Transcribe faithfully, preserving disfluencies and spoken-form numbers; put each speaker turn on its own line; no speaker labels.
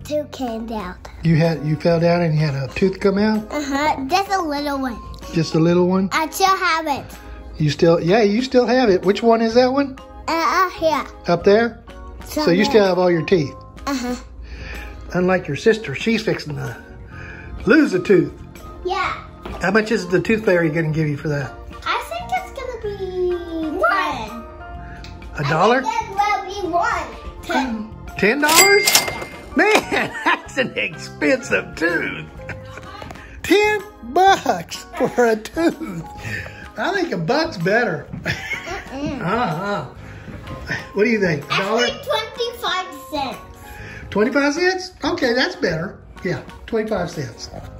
tooth came out.
You had you fell down and you had a tooth come out?
Uh-huh, just a little one.
Just a little one?
I still have it.
You still, yeah, you still have it. Which one is that one?
Uh, here.
Up there?
So,
So you
there.
still have all your teeth?
Uh-huh.
Unlike your sister, she's fixing to lose a tooth.
Yeah.
How much is the tooth fairy going to give you for that?
I think it's going to be one.
A dollar?
I think it will be one. Ten.
Ten dollars? Man, that's an expensive tooth. Ten bucks for a tooth. I think a buck's better.
Mm-mm.
Uh-huh. What do you think? A dollar?
Actually, twenty-five cents.
twenty-five cents? Okay, that's better. Yeah, twenty-five cents.